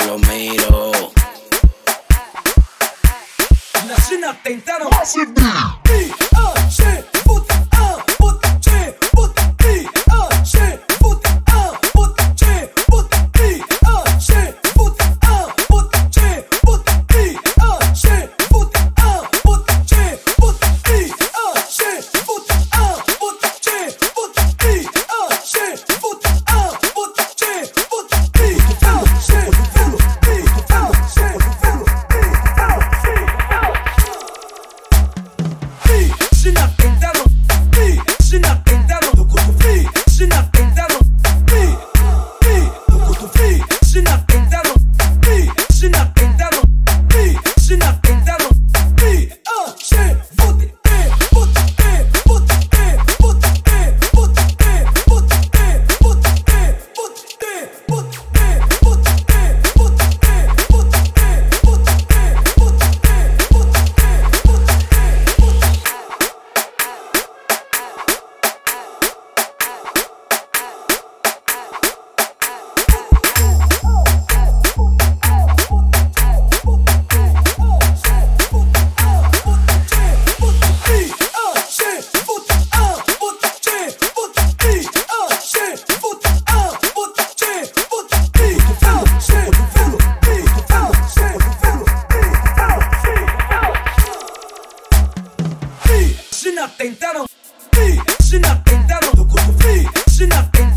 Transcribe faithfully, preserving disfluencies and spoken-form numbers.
lo miro. Las chinas tentaron. B, A, C, put, A, put, C, put, B, A, C, put, A, put, C, put, B, A, C, put, A, put, C, put, B, A, C, put, A, put, C, put, B, A, C, put, A, put, C, put, B, A, C, put, A, put, C, put, B, A, C, China tentaram, bi, China tentaram, do cotovelo, China tentaram, bi, bi, do cotovelo, China tentaram, bi, China tentaram, bi, China tentaram, bi, A, C, put, E, put, E, put, E, put, E, put, E, put, E, put, E, put, E, put, E, put, E, put, E, put, E, put, E, put, E, put, China tentaram, China tentaram, do cotovelo, China tentaram.